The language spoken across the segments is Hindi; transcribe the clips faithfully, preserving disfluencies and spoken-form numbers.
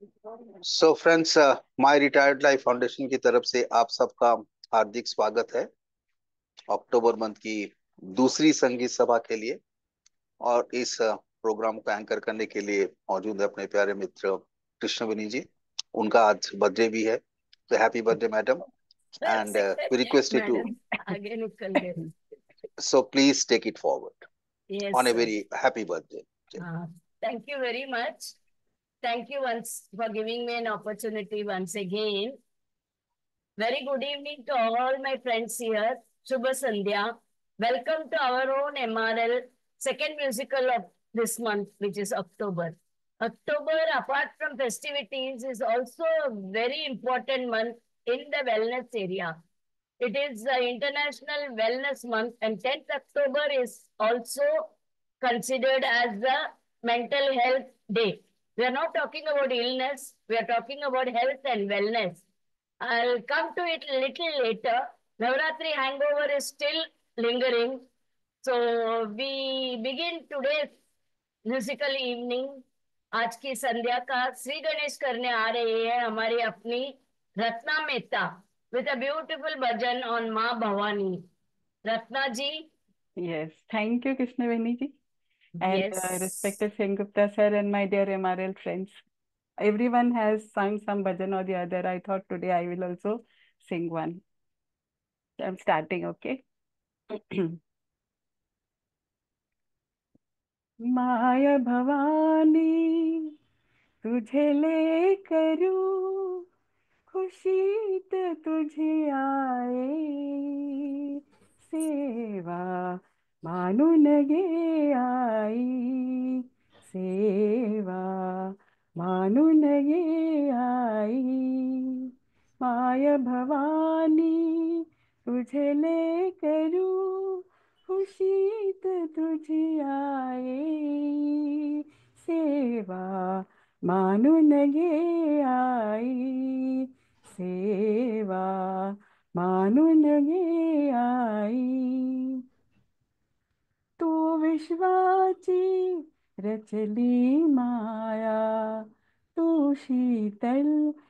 So friends, my retired life foundation की तरफ से आप सबका हार्दिक स्वागत है अक्टूबर मंथ की दूसरी संगीत सभा के लिए। और इस प्रोग्राम को एंकर करने के लिए मौजूद है अपने प्यारे मित्र कृष्णवेनी जी। उनका आज बर्थडे भी है, तो happy birthday madam. And we request you to, madam आगे निकल गए। So please take it forward yes on a sir. Very happy birthday. हाँ, thank you very much. Thank you once for giving me an opportunity once again. Very good evening to all my friends here. Shubha Sandhya. Welcome to our own M R L, second musical of this month, which is October. October, apart from festivities, is also a very important month in the wellness area. It is the International Wellness Month, and tenth October is also considered as the Mental Health Day. We are not talking about illness, we are talking about health and wellness. I'll come to it a little later. Navratri hangover is still lingering. So we begin today's musical evening. आज की संध्या का श्री गणेश करने आ रही है हमारी अपनी Ratna Mehta with a beautiful bhajan on माँ Bhavani. Ratna ji. Yes, thank you, Krishnaveni ji, and yes. uh, respected Sengupta sir and my dear M R L friends. Everyone has sung some bhajan or the other. I thought today I will also sing one. I'm starting, okay? माया भवानी तुझे ले करूं, खुशी तो तुझे आए, सेवा मानु नगे आई, सेवा मानु नगे आई, माया भवानी तुझे ले करूं, खुशी तो तुझे आए, सेवा मानु नगे आई, सेवा मानु नगे आई, तू विश्वाची रचली माया, तू शीतल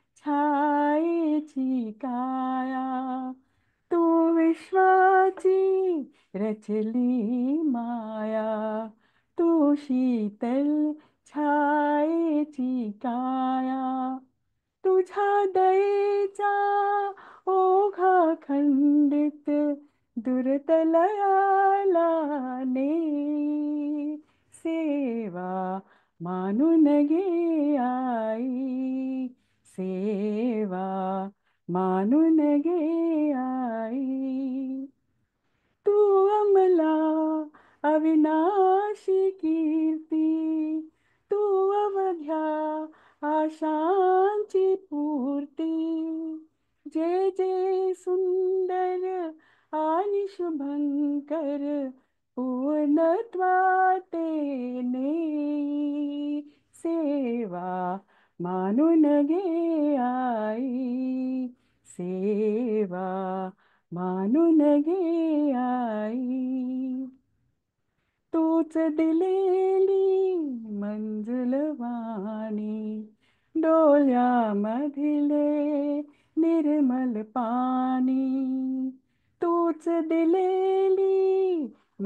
छायेची काया, तू विश्वाची रचली माया, तू शीतल छायेची काया, तुझा दयेचा ओघा खंडित दुर्तलयाला ने, सेवा मानून गे आई, सेवा मानून गे आई, तू अमला अविनाशी कीर्ती, तू अवघ्या आशांची पूर्ती, जे जे सुंदर आणि शुभंकर पूर्णत्वाते नेई, सेवा मानून गे आई, सेवा मानून गे आई, तूच दिलेली मंजुलवाणी, डोळ्यामधिले निर्मल पाणी, तूच दिलेली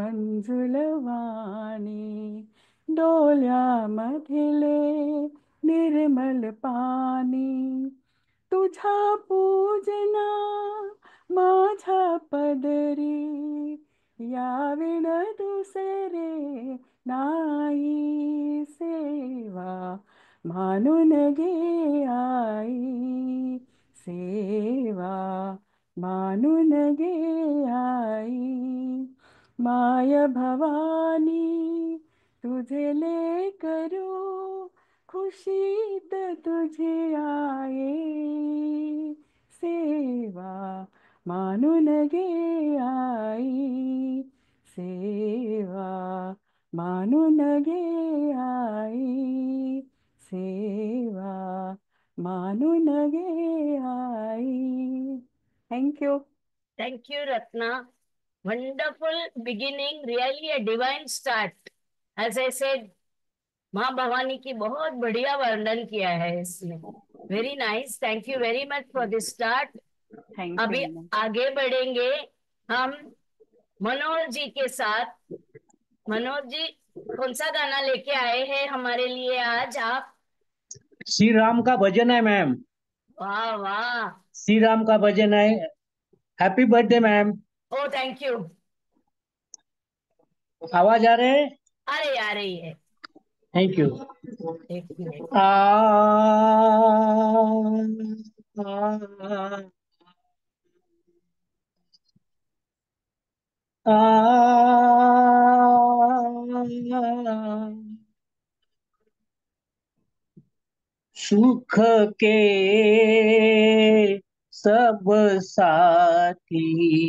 मंजुलवाणी, डोळ्यामधिले निर्मल पाणी, तुझा पूजना माझा पदरी, या विण दुसरे नाही, सेवा मानून गे आई, सेवा मानून गे आई, माय भवानी तुझे ले करू, खुशीत तुझे आए, सेवा मानून गे आई, सेवा मानून गे आई, सेवा मानून गे आई. Thank you. Thank you Ratna. Wonderful beginning, really a divine start. As I said, माँ भवानी की बहुत बढ़िया वर्णन किया है इसमें। Very nice, thank you very much for this start. Thank you अभी मैम। आगे बढ़ेंगे हम मनोज जी के साथ। मनोज जी, कौन सा गाना लेके आए हैं हमारे लिए आज आप? श्री राम का भजन है मैम। वाह वाह। श्री राम का भजन है। Happy birthday ma'am. Oh thank you. आवाज आ रहे है? अरे आ रही है। Thank you. एक मिनट। आ, आ, आ, सुख के सब साथी,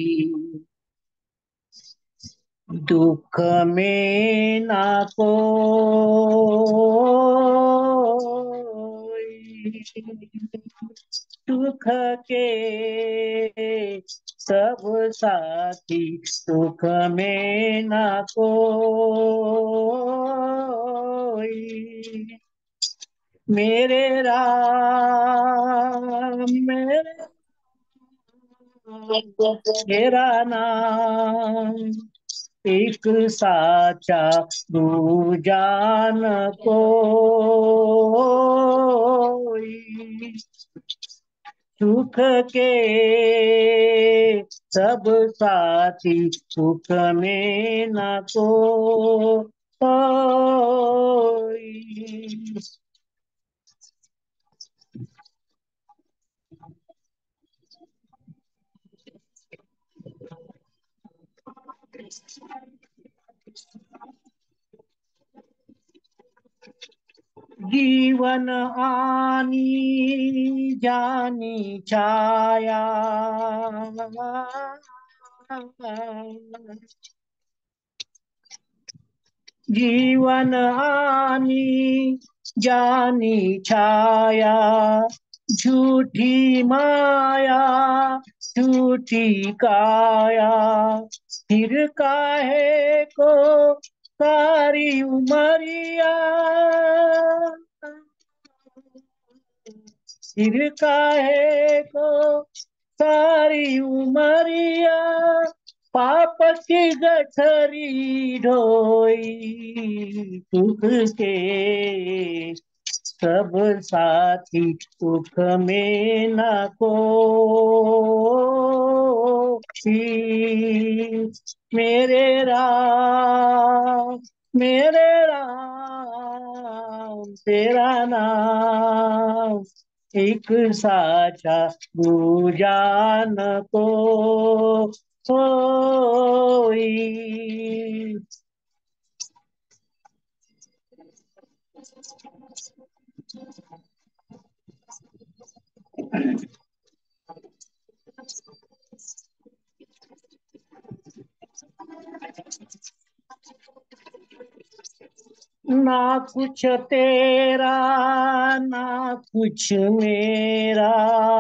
दुख में ना कोई। सुख के सब साथी, सुख में ना कोई। मेरे राम मेरे तेरा नाम एक साचा दूजान कोई। सुख के सब साथी, सुख में न कोई। जीवन आनी जानी छाया, जीवन आनी जानी छाया, झूठी माया झूठी काया। फिर काहे को सारी उमरिया, फिर काहे को सारी उमरिया, पाप की गठरी ढोई। सुख के सब साथी, सुख में न कोई। मेरे राम मेरे राम तेरा नाम एक साचा दूजान को कोई। ना कुछ तेरा ना कुछ मेरा,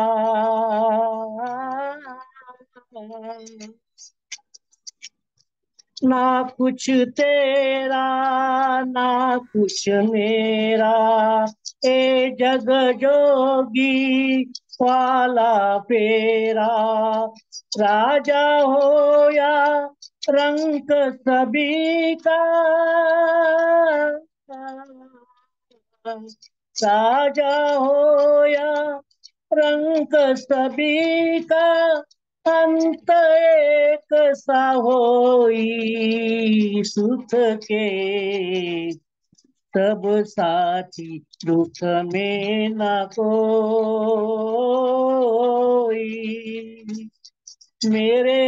ना कुछ तेरा ना कुछ मेरा। ए जग जोगी वाला फेरा, राजा हो या रंक सभी का, राजा हो या रंक सभी का, अंत एक सा होई। सुख के सब साथी, दुख में न कोई। मेरे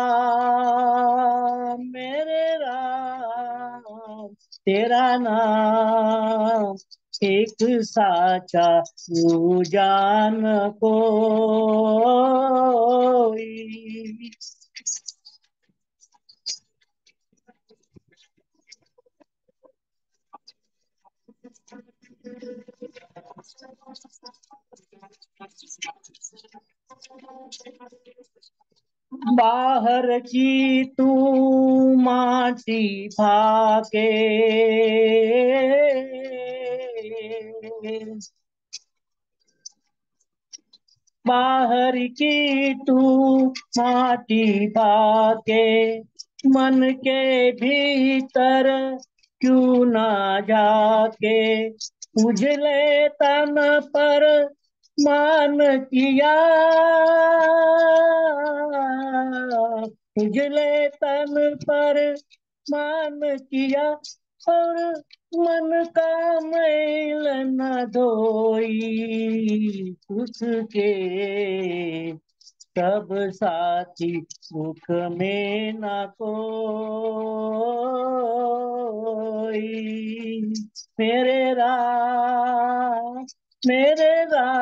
राम मेरे राम तेरा नाम एक साचा दूजान कोई। बाहर की तू माटी फाके, बाहर की तू माटी फाके, मन के भीतर क्यों ना जाके, उजले तन पर मान किया, उजले तन पर मान किया, और मन का मैल न धोई, उसके सब साथी सुख में न कोई, मेरे राम मेरे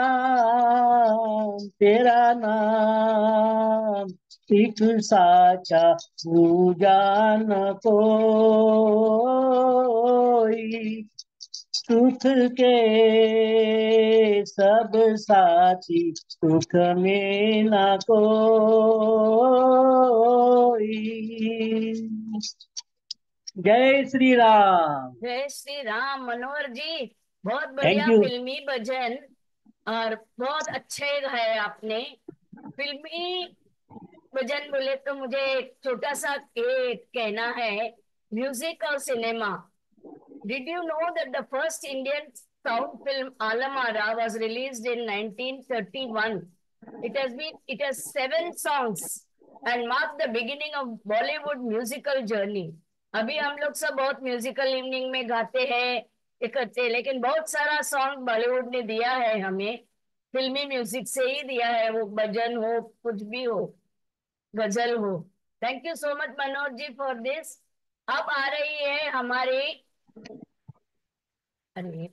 राम तेरा नाम एक साचा पूजा न कोई, सुख के सब साथी सुख में ना कोई। जय श्री राम। जय श्री राम। मनोहर जी, बहुत थैंक बढ़िया यू। फिल्मी भजन और बहुत अच्छे गाए आपने। फिल्मी भजन बोले तो मुझे एक छोटा सा एक कहना है, म्यूजिक और cinema. Did you know that the first Indian sound film Alamara was released in nineteen thirty-one? It has been it has seven songs and marked the beginning of Bollywood musical journey. अभी हम लोग सब बहुत म्यूजिकल इवनिंग में गाते हैं, ये करते हैं, लेकिन बहुत सारा सॉन्ग बॉलीवुड ने दिया है हमें, फिल्मी म्यूजिक से ही दिया है, वो भजन हो कुछ भी हो, गजल हो। Thank you so much Manoj ji for this. अब आ रही है हमारी, अरे,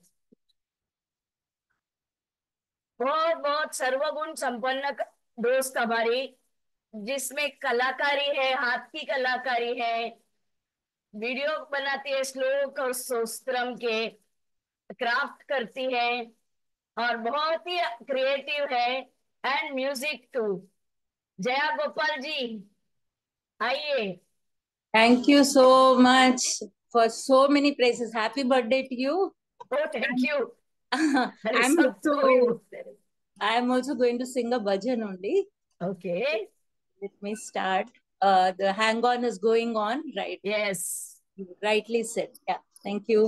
बहुत बहुत सर्वगुण संपन्न क- दोस्त हमारी, जिसमें कलाकारी है, हाथ की कलाकारी है, वीडियो बनाती है श्लोक और स्तोत्रम के, क्राफ्ट करती है और बहुत ही क्रिएटिव है, and music too. Jaya Gopal ji, आइए। Thank you so much for so many praises. Happy birthday to you. Oh thank you. अरे I'm सब तो वही also बोलते हैं। I'm also going to sing a bhajan only. Okay, Let me start. Uh, the hang on is going on, right? Yes. You rightly said. Yeah. Thank you.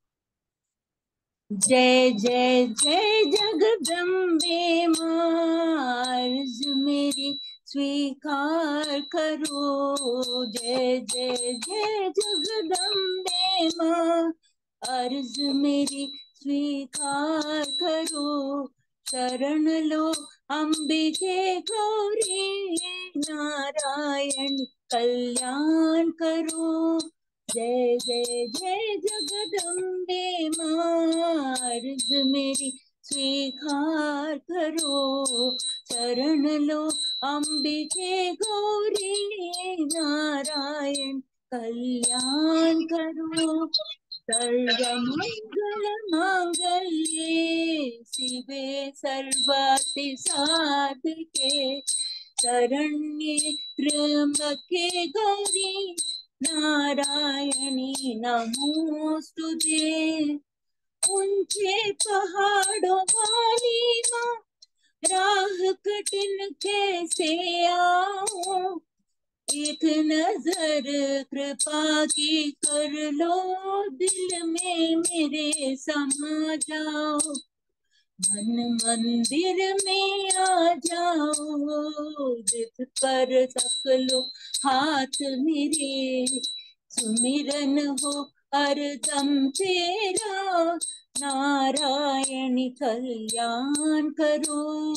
जय जय जय जगदम्बे माँ, अर्ज मेरी स्वीकार करो। जय जय जय जगदम्बे माँ, अर्ज मेरी स्वीकार करो। शरण लो अंबिके गौरी, नारायण कल्याण करो। जय जय जय जगदम्बे माँ, अर्ज मेरी स्वीकार करो। शरण लो अंबिके गौरी, नारायण कल्याण करो। सर्वमंगल मांगल्ये शिवे सर्वार्थ साधके, शरण्ये त्र्यंबके गौरी, नारायणी नमोस्तुते। ऊंचे पहाड़ों वाली माँ, राह कठिन कैसे आऊं। एक नजर कृपा की कर लो, दिल में मेरे समा जाओ। मन मंदिर में आ जाओ, जिस पर रख लो हाथ मेरे। सुमिरन हो हरदम तेरा, नारायण कल्याण करो।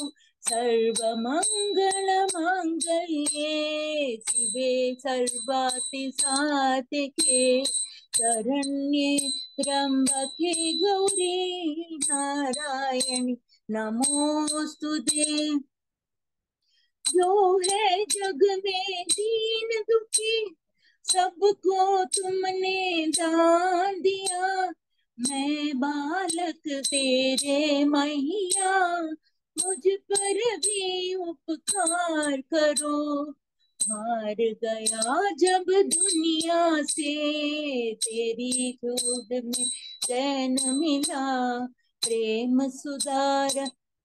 सर्वमंगल मांगल्ये शिवे सर्वार्थ साधके, शरण्ये त्र्यंबके गौरी, नारायणी नमोस्तुते। जो है जग में दीन दुखी, सबको तुमने दान दिया। मैं बालक तेरे मैया, मुझ पर भी उपकार करो। हार गया जब दुनिया से, तेरी गोद में चैन मिला। प्रेम सुधार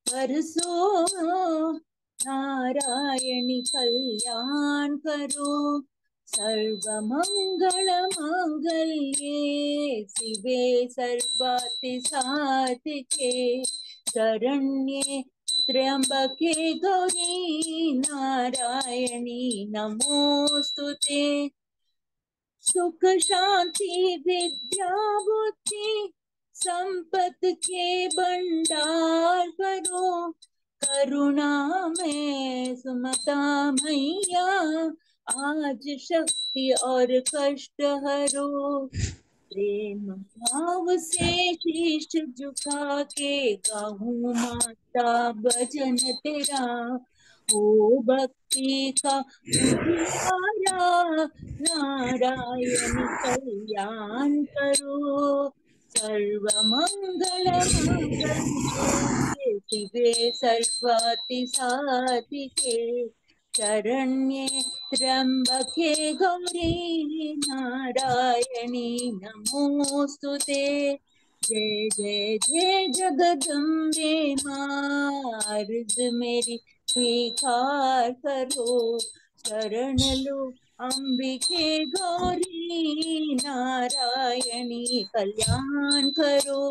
परसो, नारायणी कल्याण करो। सर्वमंगल मांगल्ये शिवे सर्वार्थ साधिके, शरण्ये त्र्यंबके गौरी नारायणी नमोस्तुते। सुख शांति विद्या बुद्धि संपत्ति के भंडार करो। करुणा में सुमता मैया, आज शक्ति और कष्ट हरो। प्रेम भाव से शीश झुका के गाऊं माता भजन तेरा। ओ भक्ति का उजियारा, नारायणी कल्याण करो। सर्व मंगल मांगल्ये शिवे सर्वाति साधिके, शरण्ये त्र्यंबके गौरी नारायणी नमोस्तुते। जय जय जय जगदम्बे मां, अर्ज मेरी स्वीकार करो। शरण लो अंबिके गौरी नारायणी कल्याण करो।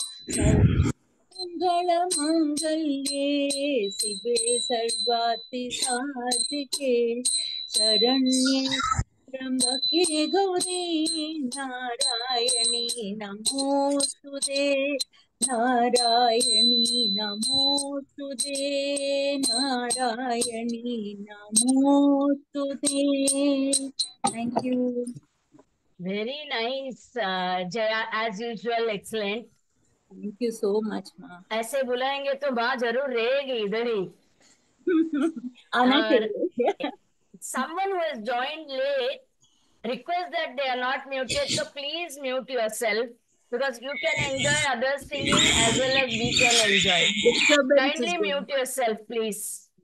मंगल मंगल्ये शिवे सर्वाति साधिके, शरण्ये त्र्यंबके गौरी नारायणी नमोस्तुते। नारायणी नमोस्तुते, नारायणी नमोस्तुते। Thank you. Very nice, uh, Jaya, as usual, excellent. Thank you so much माँ। ऐसे बुलाएंगे तो माँ जरूर रहेगी इधर ही। आना और चाहिए। someone who has joined late, request that they are not muted, so please mute yourself because you can enjoy others singing as well as we can enjoy. Disturbance is Kindly there. mute yourself, please.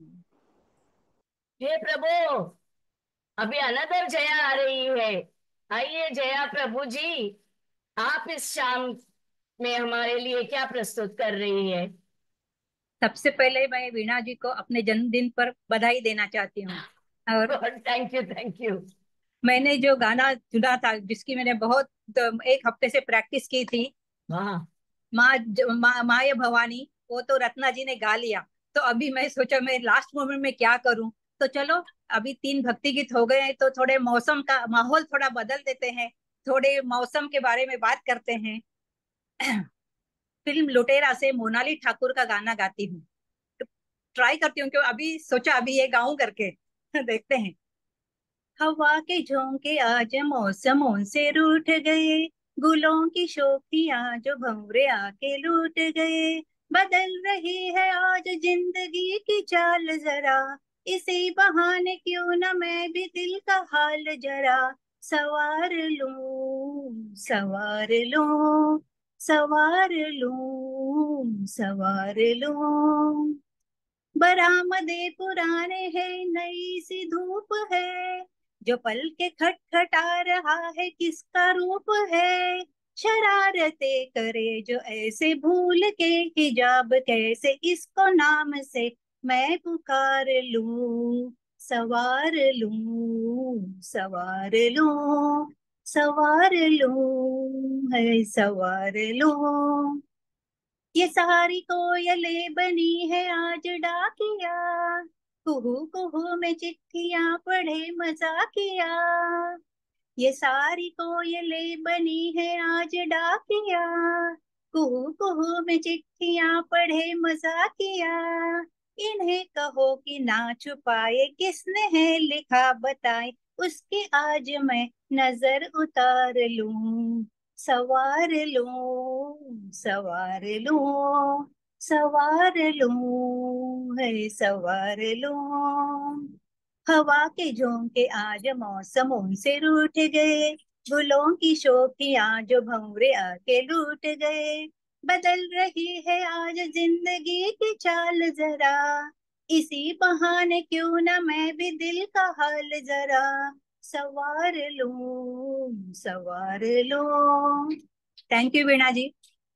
हे प्रभु, अभी अनदर जया आ रही है। आइए जया प्रभु जी, आप इस शाम में हमारे लिए क्या प्रस्तुत कर रही है? सबसे पहले मैं वीणा जी को अपने जन्मदिन पर बधाई देना चाहती हूँ। और थैंक यू, थैंक यू। मैंने जो गाना चुना था, जिसकी मैंने बहुत एक हफ्ते से प्रैक्टिस की थी, हाँ, माँ मा, माया भवानी, वो तो रत्ना जी ने गा लिया। तो अभी मैं सोचा मैं लास्ट मोमेंट में क्या करूं, तो चलो अभी तीन भक्ति गीत हो गए हैं तो थोड़े मौसम का माहौल थोड़ा बदल देते हैं, थोड़े मौसम के बारे में बात करते हैं। फिल्म लुटेरा से मोनाली ठाकुर का गाना गाती हूँ, ट्राई करती हूँ क्यों अभी सोचा अभी ये गाऊं करके। देखते हैं। हवा के झोंके आज मौसमों से रूठ गए, गुलों की शोखियां जो भंवरे आके लूट गए। बदल रही है आज जिंदगी की चाल जरा, इसी बहाने क्यों न मैं भी दिल का हाल जरा सवार लूं, सवार लूं, सवार लूं, सवार लूं। बरामदे पुराने है, नई सी धूप है, जो पल के खटखटा रहा है किसका रूप है। शरारते करे जो ऐसे भूल के, हिजाब कैसे इसको नाम से मैं पुकार लूं, सवार लूं, सवार लूं, सवार लूं, है सवार लूं। ये सारी कोयले बनी है आज डाकिया, कुहू कुहू में चिट्ठियां पढ़े मजाकिया। ये सारी कोयले बनी है आज डाकिया, कुहू कुहू में चिट्ठियां पढ़े मजाकिया। इन्हें कहो कि ना छुपाए, किसने है लिखा बताए, उसकी आज मैं नजर उतार लूं, सवार लूं, सवार लूं, सवार लूं, है सवार लूं। हवा के झोंके आज मौसमों से रूठ गए, गुलों की शोखियां जो भंवरे आके लूट गए। बदल रही है आज जिंदगी की चाल जरा, इसी बहाने क्यों ना मैं भी दिल का हाल जरा सवार लूं सवार लूं। Thank you Veena ji.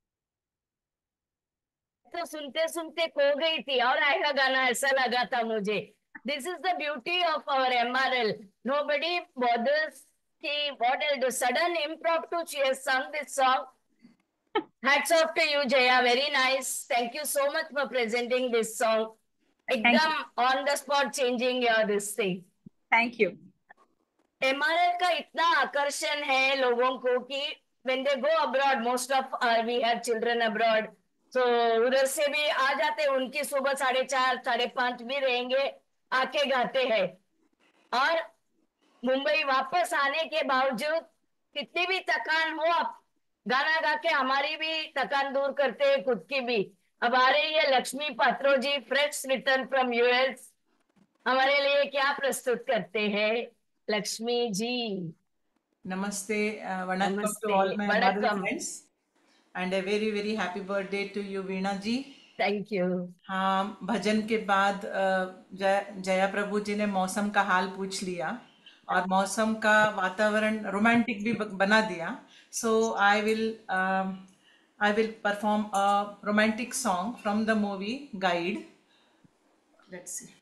तो सुनते सुनते खो गई थी और आएगा गाना ऐसा लगा था मुझे। This is the beauty of our MRL. Nobody bothers कि what will do sudden impromptu she has sung this song. Hats off to you, Jaya. Very nice. Thank you so much for presenting this song. Thank you. एकदम on the spot changing your this thing. Thank you. MRL का इतना आकर्षण है लोगों को कि when they go abroad, most of uh, we have children abroad, so उधर से भी आ जाते, उनकी सुबह साढ़े चार साढ़े पांच भी रहेंगे, आके गाते हैं। और मुंबई वापस आने के बावजूद कितनी भी थकान हो, आप गाना गा के हमारी भी थकान दूर करते हैं, खुद की भी। अब आ रही है Lakshmi Patro ji, fresh return from US. हमारे लिए क्या प्रस्तुत करते हैं Lakshmi ji? Namaste, uh, vanakkam to नमस्ते, all my M R L vanakkam. friends, and a very very happy birthday to you, Veena ji. Thank you. हाँ, भजन के बाद अ, जय जया प्रभु जी ने मौसम का हाल पूछ लिया और मौसम का वातावरण रोमांटिक भी ब- बना दिया। So I will I will perform a romantic song from the movie Guide. Let's see.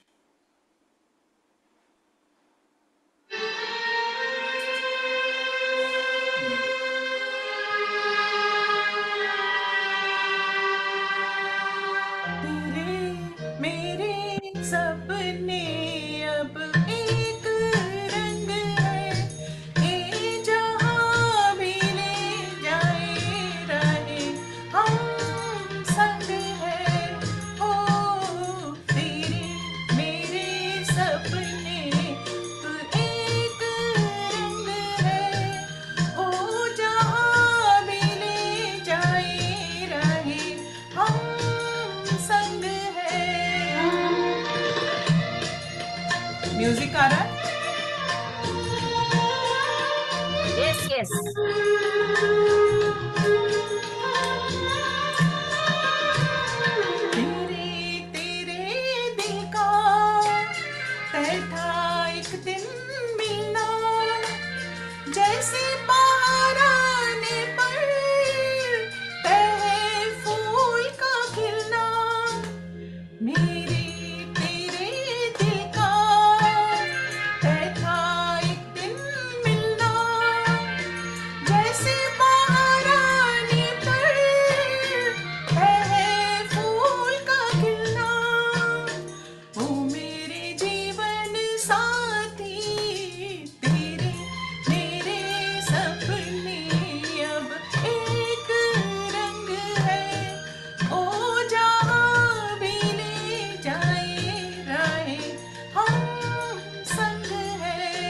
तेरे मेरे सपने अब एक रंग है, ये जहाँ भी ले जाए राहे हम संग है। हो तेरे मेरे सपने अब एक रंग है, हो जहाँ भी ले जाए राहे हम संग है। म्यूजिक आ रहा है। Yes yes. तेरे तेरे दिल का तय था एक दिन मिलना, जैसे बाहर आने पर तय है फूल का खिलना। मेरे तेरे दिल का तय था एक दिन मिलना, जैसे बाहर आने पर है फूल का खिलना। ओ मेरे जीवन साथी, तेरे मेरे सपने अब एक रंग है, ओ जहाँ भी ले जाए राहे हम संग है।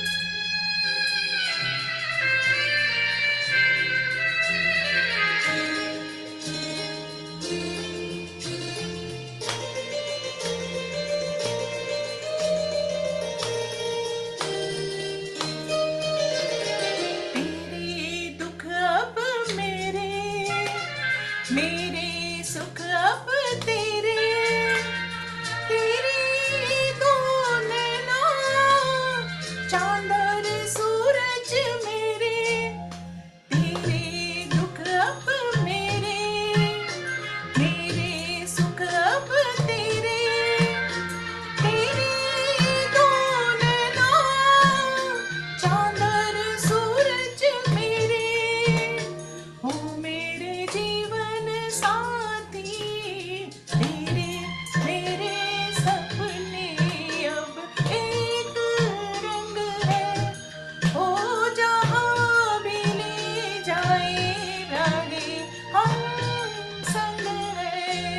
तेरे दुख अब मेरे, मेरे सुख अब तेरे, तेरी दो नैना चांद और सूरज मेरे। तेरे दुख अब मेरे, मेरे सुख अब तेरे, तेरी दो नैना चांद और सूरज मेरे। हो मेरे जीवन साथी, तेरे मेरे सपने अब एक रंग है, हो जहाँ भी ले जाए राहे हम संग है।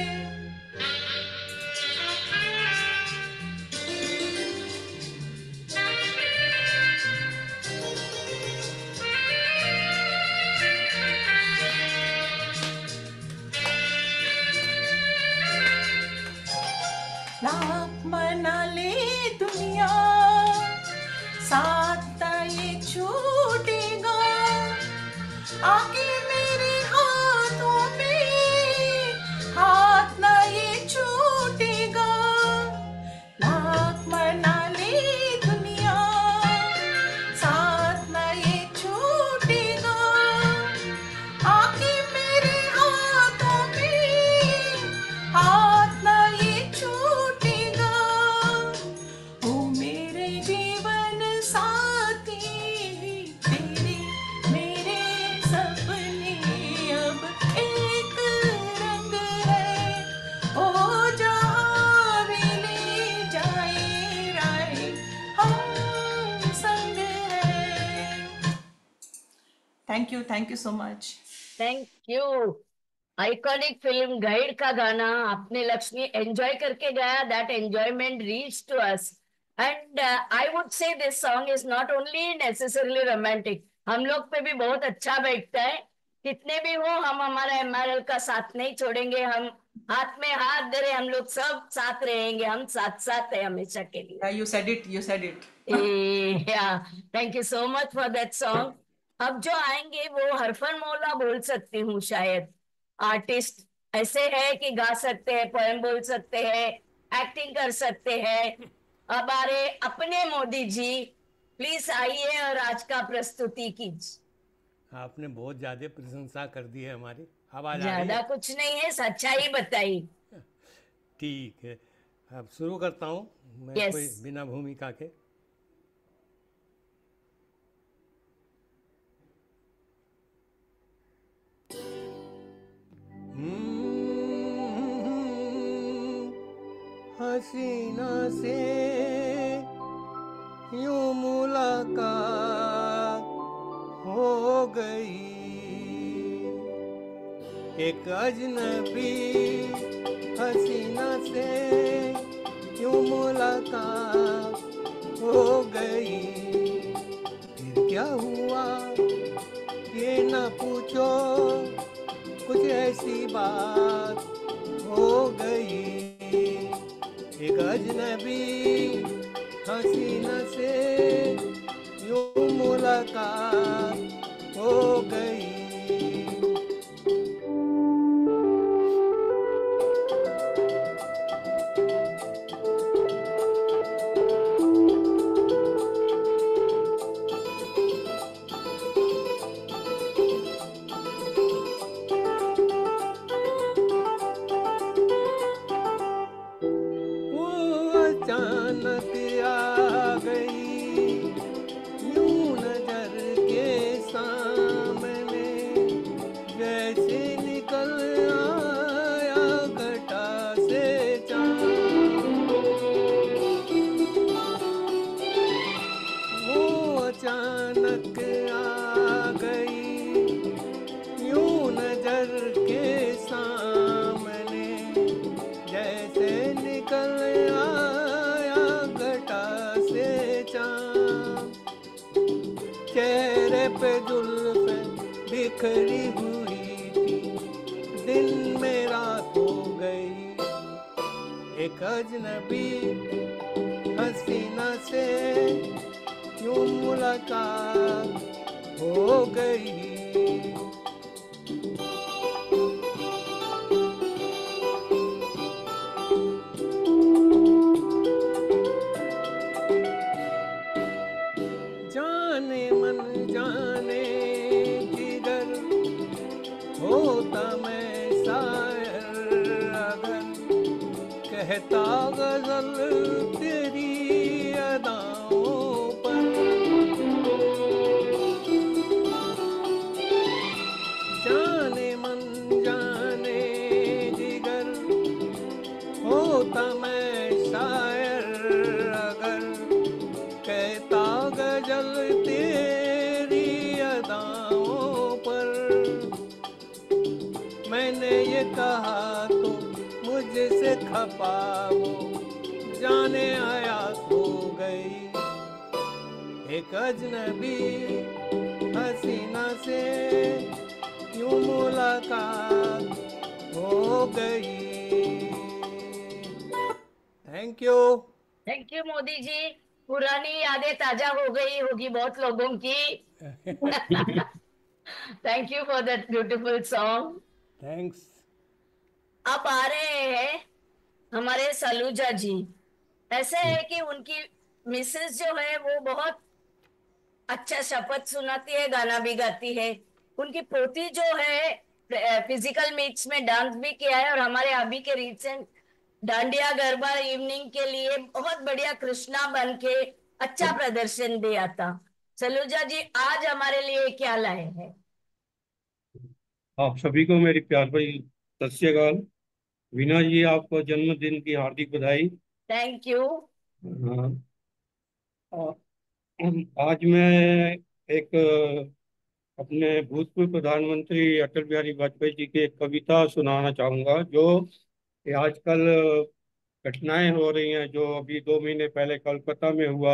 लाख मना ले दुनिया, साथ ना ये छूटेगा, आके मेरे हाथों में हाथ ना ये छूटेगा। Thank you, thank you so much. Thank you. Iconic film Guide का गाना आपने लक्ष्मी एंजॉय करके गाया, that enjoyment reach to us and I would say this song is not only necessarily romantic, हम लोग पे भी बहुत अच्छा बैठता है। कितने भी हो हम हमारा एमआरएल का साथ नहीं छोड़ेंगे, हम हाथ में हाथ धरे हम लोग सब साथ रहेंगे, हम साथ साथ है हमेशा के लिए। You said it, you said it. Yeah thank you so much for that song. अब जो आएंगे वो हरफन मौला बोल सकती हूँ शायद। आर्टिस्ट ऐसे है कि गा सकते हैं, पोएम बोल सकते हैं, एक्टिंग कर सकते हैं। अब हमारे अपने मोदी जी प्लीज आइए और आज का प्रस्तुति कीजिए। आपने बहुत ज़्यादा प्रशंसा कर दी है हमारी। आवाज़ आ रही ज्यादा है? कुछ नहीं है, सच्चाई बताई। ठीक है, अब शुरू करता हूँ मैं यस। कोई बिना भूमिका के। हम्म, हसीना से यूं मुलाकात हो गई, एक अजनबी हसीना से यूं मुलाकात हो गई। फिर क्या हुआ ये न पूछो, कुछ ऐसी बात हो गई, एक अजनबी हसीना से यूं मुलाकात हो गई। वो अचानक आ गई यूं नजर के सामने, जैसे निकल आया घटा से चाँद। वो अचानक आ गई यूं नजर के सामने, जैसे निकल आया घटा से चाँद। चेहरे पे जुल्फे बिखरी हुई थी, दिन में रात हो गई, एक अजनबी हसीना से यूं मुलाकात हो गई। जाने मन जाने जिगर होता मैं शायर अगर, कहता गजल तेरी अदाओं पर। जाने मन जाने जिगर होता मैं शायर अगर, कहता गजल तेरी अदाओं पर। मैंने ये कहा तो मुझसे खपा वो, जाने आया हो गई, एक अजनबी हसीना से यूं मुलाकात हो गई। Thank you. Thank you Modi ji, पुरानी यादें ताजा हो गई होगी बहुत लोगों की। Thank you for that beautiful song. Thanks. अब आ रहे हैं हमारे सलूजा जी। ऐसे है कि उनकी मिसेस जो है वो बहुत अच्छा शपथ सुनाती है, गाना भी गाती है। उनकी पोती जो है फिजिकल मीट्स में डांस भी किया है और हमारे अभी के रिसेंट डांडिया गरबा इवनिंग के लिए बहुत बढ़िया कृष्णा बन के अच्छा प्रदर्शन दिया था। सलूजा जी आज हमारे लिए क्या लाए हैं? आप सभी को मेरी प्यार भरी सत श्री अकाल। वीना जी, आपको जन्मदिन की हार्दिक बधाई। Thank you. हाँ, आ- आज मैं एक अपने भूतपूर्व प्रधानमंत्री अटल बिहारी वाजपेयी जी की एक कविता सुनाना चाहूंगा, जो ये आजकल घटनाएं हो रही हैं। जो अभी दो महीने पहले कोलकाता में हुआ,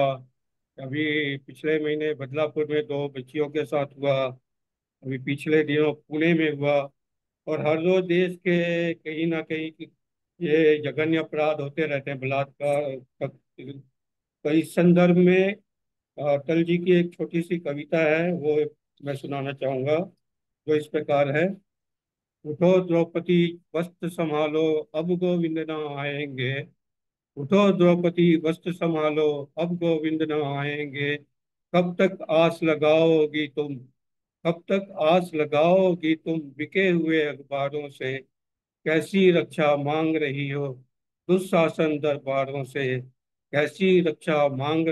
अभी पिछले महीने बदलापुर में दो बच्चियों के साथ हुआ, अभी पिछले दिनों पुणे में हुआ, और हर रोज देश के कहीं ना कहीं ये जघन्य अपराध होते रहते हैं, बलात्कार तक। तो इस संदर्भ में अटल जी की एक छोटी सी कविता है, वो मैं सुनाना चाहूंगा, जो इस प्रकार है। उठो द्रौपदी वस्त्र संभालो, अब गोविंद न आएंगे। उठो द्रौपदी वस्त्र संभालो, अब गोविंद न आएंगे। कब तक आस लगाओगी तुम, कब तक आस लगाओगी तुम, बिके हुए अखबारों से कैसी रक्षा मांग रही हो, दुशासन दरबारों से कैसी रक्षा मांग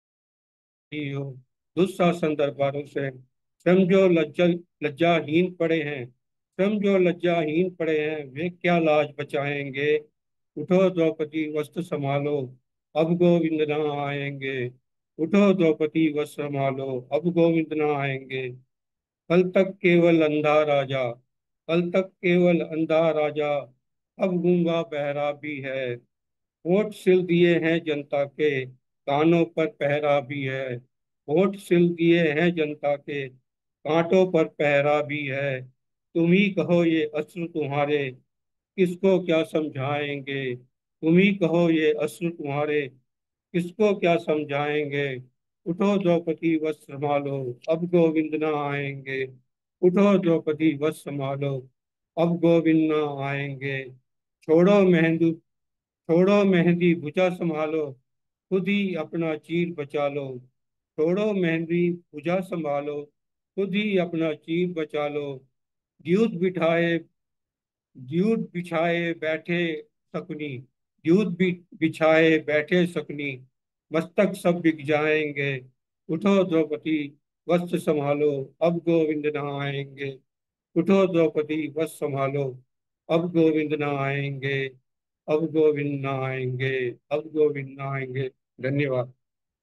रही हो, दुशासन दरबारों से। स्वयं जो लज्जा लज्जाहीन पड़े हैं, स्वयं जो लज्जाहीन पड़े हैं, वे क्या लाज बचाएंगे। उठो द्रौपदी वस्त्र संभालो, अब गोविंद न आएंगे। उठो द्रौपदी वस्त्र संभालो, अब गोविंद न आएंगे। कल तक केवल अंधा राजा, कल तक केवल अंधा राजा, अब गूंगा बहरा भी है। होठ सिल दिए हैं जनता के, कानों पर पहरा भी है। होठ सिल दिए हैं जनता के, कांटों पर पहरा भी है। तुम ही कहो ये अश्रु तुम्हारे, किसको क्या समझाएंगे। तुम ही कहो ये अश्रु तुम्हारे, किसको क्या समझाएंगे। उठो द्रौपदी वस्त्र संभालो, अब गोविंद न आएंगे। उठो द्रौपदी वस्त्र संभालो, अब गोविंद न आएंगे। छोड़ो मेहंदी छोड़ो मेहंदी भुजा संभालो, खुद ही अपना चीर बचा लो। छोड़ो मेहंदी भुजा संभालो, खुद ही अपना चीर बचा लो। द्यूत बिठाए द्यूत बिछाए बैठे शकुनी, द्यूत बि, बिछाए बैठे शकुनी, मस्तक सब बिक जाएंगे। उठो द्रौपदी वस्त्र संभालो, अब गोविंद न आएंगे। उठो द्रौपदी वस्त्र संभालो, अब गोविंद न आएंगे। अब गोविंद न आएंगे, अब गोविंद न आएंगे। धन्यवाद।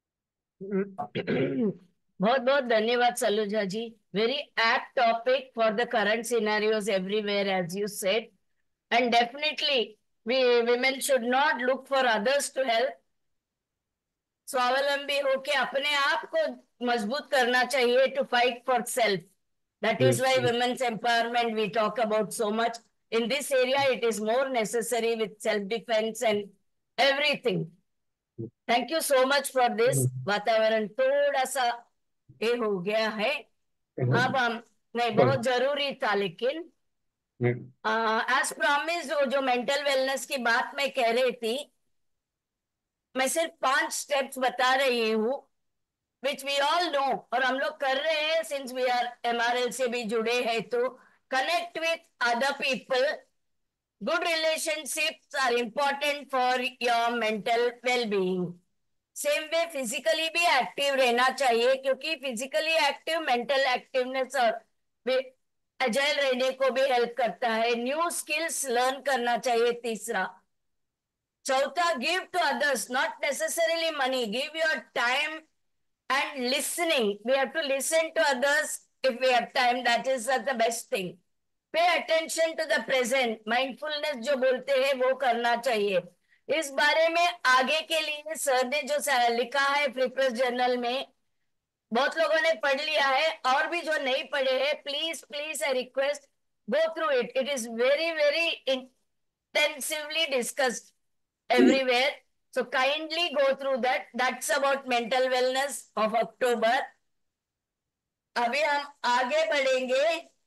बहुत बहुत धन्यवाद Saluja ji. Very apt topic for the current scenarios everywhere, as you said. And definitely, we women should not look for others to help. स्वावलंबी होके अपने आप को मजबूत करना चाहिए, to fight for self. That is Yes, why yes. women's empowerment we talk about so much. In this area, it is more necessary with self-defense and everything. Thank you so much for this. वातावरण थोड़ा सा ये हो गया है. अब हम नहीं, बहुत जरूरी था, लेकिन एज प्रॉमिस वो जो मेंटल वेलनेस की बात मैं कह रही थी, मैं सिर्फ पांच स्टेप्स बता रही हूँ विच वी ऑल नो, और हम लोग कर रहे हैं सिंस वी आर एमआरएल से भी जुड़े हैं. तो connect with other people. Good relationships are important for your mental wellbeing. Same way physically भी एक्टिव रहना चाहिए, क्योंकि फिजिकली एक्टिव मेंटल एक्टिवनेस और अजाइल रहने को भी हेल्प करता है. न्यू स्किल्स लर्न करना चाहिए. तीसरा. चौथा, give to others, not necessarily money. Give your time and listening. We have to listen to others if we have time. That is the best thing. Pay attention to the present. Mindfulness जो बोलते हैं वो करना चाहिए. इस बारे में आगे के लिए सर ने जो लिखा है प्रिपेयर जर्नल में, बहुत लोगों ने पढ़ लिया है, और भी जो नहीं पढ़े हैं, please please I request, go through it. It is very very intensively discussed everywhere. So kindly go through that. That's about mental wellness of October. अभी हम आगे बढ़ेंगे.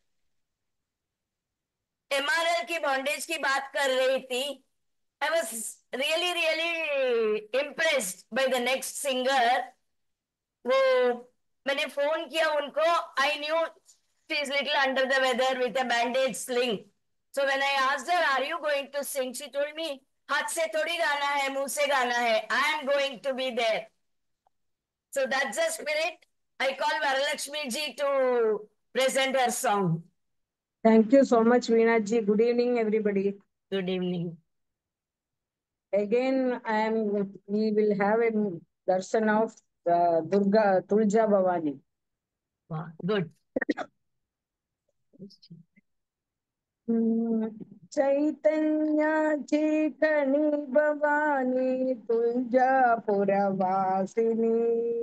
एमआरएल की बॉन्डेज की बात कर रही थी. I was really really impressed by the next singer. वो मैंने फोन किया उनको. I knew she is little under the weather with a bandage sling. So when I asked her, are you going to sing? She told me, हाथ से थोड़ी गाना है, मुंह से गाना है. I am going to be there. So that's the spirit. I call Varalakshmi ji to present her song. Thank you so much, Veena ji. Good evening, everybody. Good evening. Again, I am. We will have a darshan of uh, Durga Tulja Bhavani. Wow, good. चैतन्याची खणी भवानी तुळजापुरवासिनी,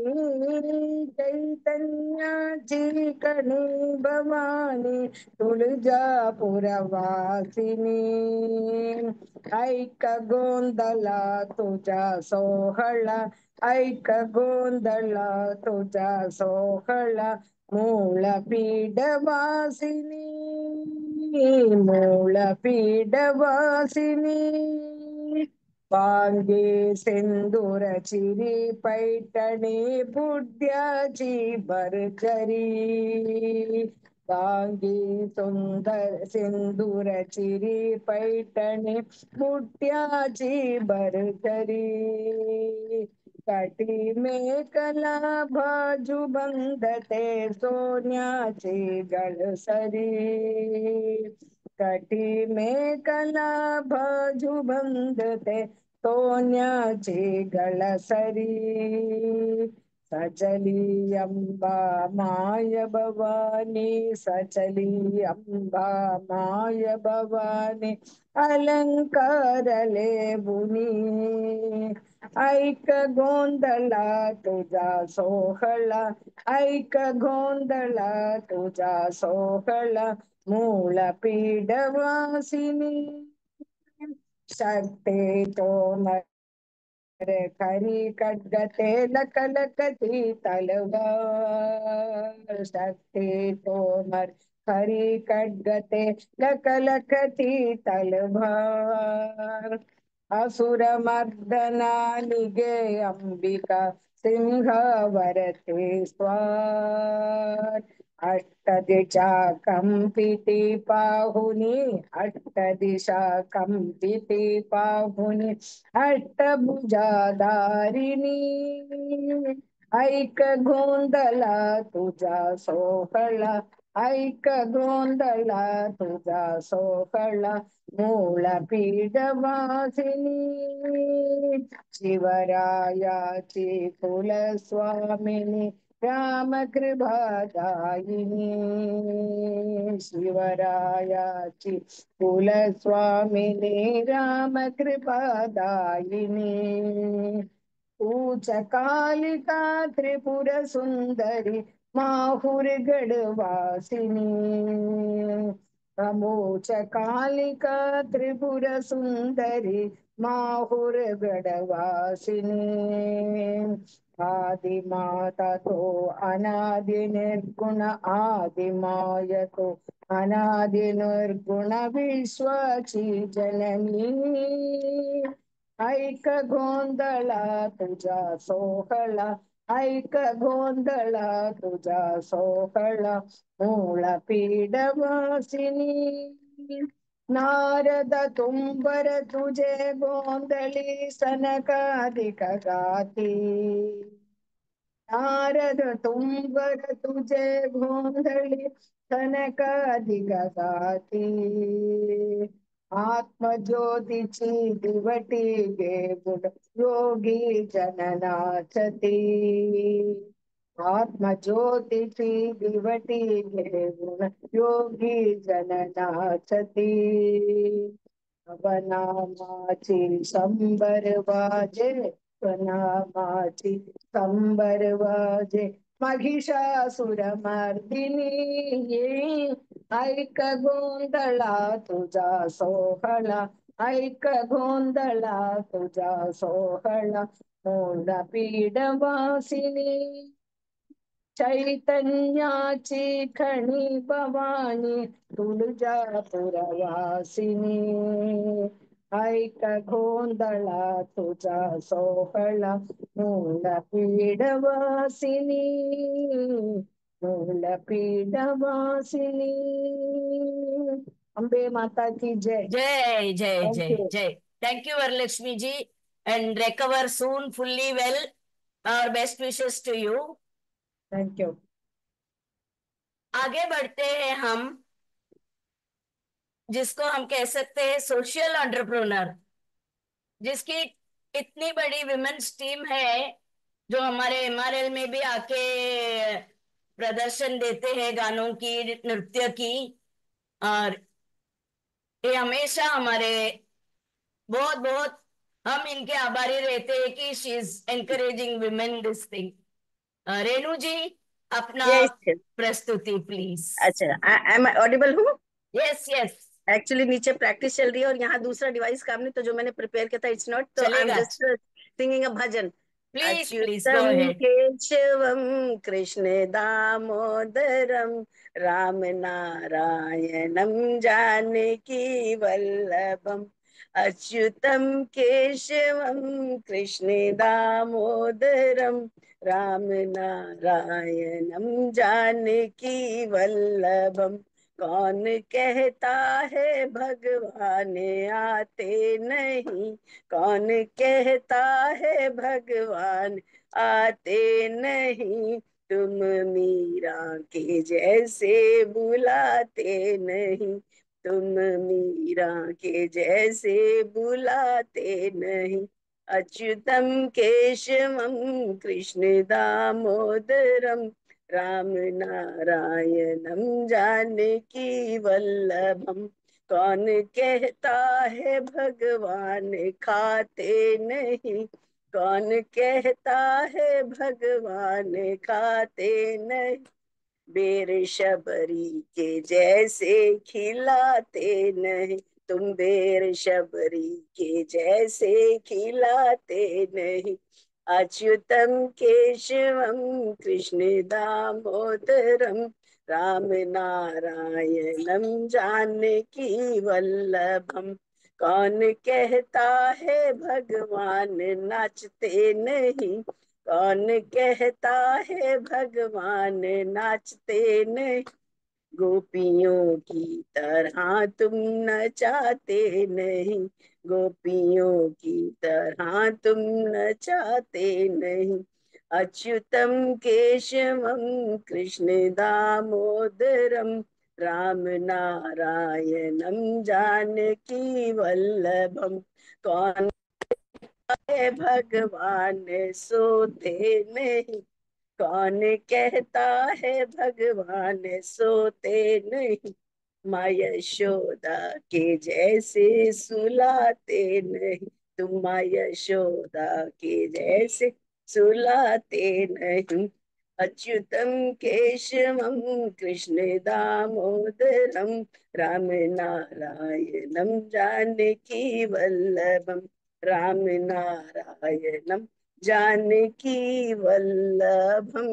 चैतन्याची खणी भवानी तुळजापुरवासिनी, ऐक गोंदला तुझा सोहळा, ऐक गोंदला तुझा सोहळा, मूळ पीडवासिनी, मूळ पीडवासिनी, वांगे सिंदूर चिरी पैठणी बुड्याची भरकरी, वांगी सुंदर सिंदूर चिरी पैठणी बुट्याची भरकरी, काठी मेकला बाजू बंदते सोन्याची गळसरी, काठी मेकला बाजू बंदते सोन्याची गळसरी, सचली अंबा माय भवानी, सचली अंबा माय भवानी, अलंकारले बुनी, ऐक गोंधळा तुझा सोहळा, ऐक गोंधळा तुझा सोहळा, मूळ पीडवासिनी, शक्ती तो खरी खड्गते लकलकती तलवार, शक्ती तोमर खरी खड्गते लकलकती तलवार, असुर मर्दना निगे अंबिका सिंहावरते स्वार, अष्टदिशा कंपिती पाहुनी, अष्टदिशा कंपिती पाहुनी, अष्टभुजाधारिणी, ऐक गोंधळा तुझा सोहळा, ऐक गोंधळा तुझा सोहळा, मूळ पीडवासिनी, शिवरायाची कुलस्वामिनी रामकृपादायिनी, शिवरायाची कुलस्वामिनी रामकृपादायिनी, तूच कालिका त्रिपुर सुंदरी माहुर गडवासिनी, प्रमोच कालिका त्रिपुर सुंदरी माहुर गडवासिनी, आदि माता तो अनादि निर्गुण, आदि माय तो अनादि निर्गुण विश्वाची जननी, ऐक गोंधळा तुझा सोहळा, ऐक गोंधळा तुझा सोहळा, मूळ पीडवासिनी, नारद तुंबर तुझे गोंधळी सनकादिक गाती, नारद तुंबर तुझे गोंधळी सनकादिक गाती, आत्मज्योतीची दिवटी घेऊन योगी जननाचती, आत्मज्योतीची दिवटी घेऊन योगी जननाचती, नवनामाची शंभर वाजे, नवनामाची शंभर वाजे, महिषासुर मर्दिनी, ऐक गोंधळा तुझा सोहळा, ऐक गोंधळा तुझा सोहळा, मूळ पीडवासिनी, चैतन्याची खणी भवानी तुळजापुरवासिनी, ऐक गोंधळा तुझा सोहळा, मूळ पीडवासिनी, मूळ पीडवासिनी. अंबे माता की जय. जय जय Thank जय you. जय. Thank you, Varalakshmi ji, and recover soon fully well. Our best wishes to you. Thank you. आगे बढ़ते हैं हम, जिसको हम कह सकते हैं सोशल एंटरप्रेन्योर, जिसकी इतनी बड़ी विमेन्स टीम है, जो हमारे एमआरएल में भी आके प्रदर्शन देते हैं गानों की, नृत्य की, और ये हमेशा हमारे बहुत बहुत हम इनके आभारी रहते हैं कि she is encouraging women this thing. Renu ji, अपना यस प्रस्तुति प्लीज। अच्छा, आई एम ऑडिबल हूँ? यस यस, एक्चुअली नीचे प्रैक्टिस चल रही है और यहाँ दूसरा डिवाइस काम नहीं, तो जो मैंने प्रिपेयर किया था इट्स नॉट, तो आई एम चलेगा, just singing a bhajan. Please please go अच्युतम अहेड। केशवम कृष्ण दामोदरम राम नारायणम जानकी वल्लभम। अच्युतम केशवम कृष्ण दामोदरम राम नारायणम जानकी वल्लभम। कौन कहता है भगवान आते नहीं, कौन कहता है भगवान आते नहीं, तुम मीरा के जैसे बुलाते नहीं, तुम मीरा के जैसे बुलाते नहीं। अच्युतम केशवम कृष्ण दामोदरम राम नारायणम जानकी वल्लभम। कौन कहता है भगवान खाते नहीं, कौन कहता है भगवान खाते नहीं, बेर शबरी के जैसे खिलाते नहीं, तुम बेर शबरी के जैसे खिलाते नहीं। अच्युतम केशवम कृष्ण दामोदरम राम नारायणम जानकी वल्लभम। कौन कहता है भगवान नाचते नहीं, कौन कहता है भगवान नाचते नहीं, गोपियों की तरह तुम नचाते नहीं, गोपियों की तरह तुम नचाते नहीं। अच्युतम केशवम कृष्ण दामोदरम राम नारायणम जानकी वल्लभम। कौन है भगवान सोते नहीं, कौन कहता है भगवान सोते नहीं, माँ यशोदा के जैसे सुलाते नहीं, तुम माँ यशोदा के जैसे सुलाते नहीं। अच्युतम केशवम कृष्ण दामोदरम राम नारायणम जानकी वल्लभम, राम नारायणम Janaki Vallabham.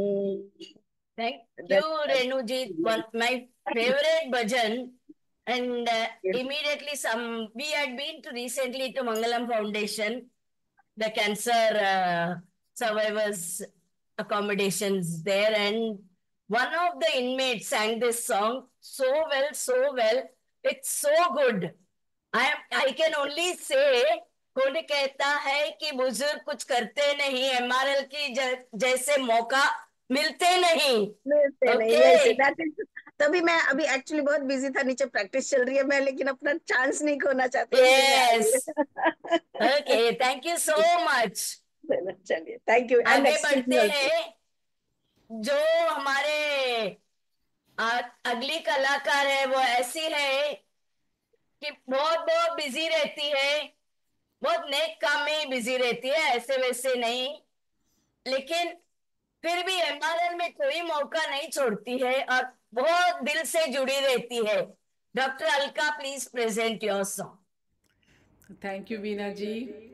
Thank you, That's Renuji. One my favorite bhajan, and uh, immediately some we had been to recently to Mangalam Foundation, the cancer uh, survivors accommodations there, and one of the inmates sang this song so well, so well. It's so good. I I can only say, कौन कहता है कि बुजुर्ग कुछ करते नहीं, एमआरएल की ज, जैसे मौका मिलते नहीं। मिलते नहीं, यस ओके दैट इज। तभी मैं अभी एक्चुअली बहुत बिजी था, नीचे प्रैक्टिस चल रही है मैं, लेकिन अपना चांस नहीं खोना चाहती हूँ, इसलिए मैं yes, I. Okay, thank you so much. चलिए, थैंक यू एंड आगे एक्सक्यूज मी बढ़ते ऑल्सो। हैं, जो हमारे आ, अगली कलाकार है वो ऐसी है कि बहुत बहुत बिजी रहती है, बहुत नेक काम में ही बिजी रहती है, ऐसे वैसे नहीं, लेकिन फिर भी एमआरएल में कोई मौका नहीं छोड़ती है और बहुत दिल से जुड़ी रहती है। Doctor Alka, please present your song. Thank you, Veena ji.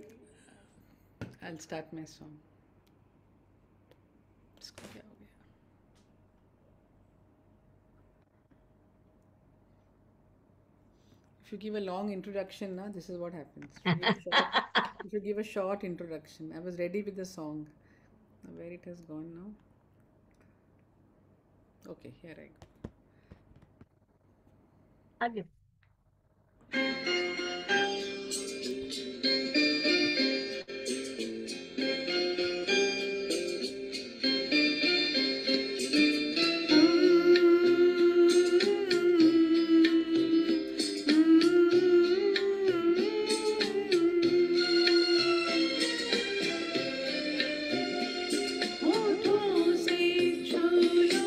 I'll start my song. इसको क्या हो गया? If you give a long introduction, na, this is what happens. If you give a short, if you give a short introduction, I was ready with the song. Now where it has gone now? Okay, here I go. आगे। होठों से छू लो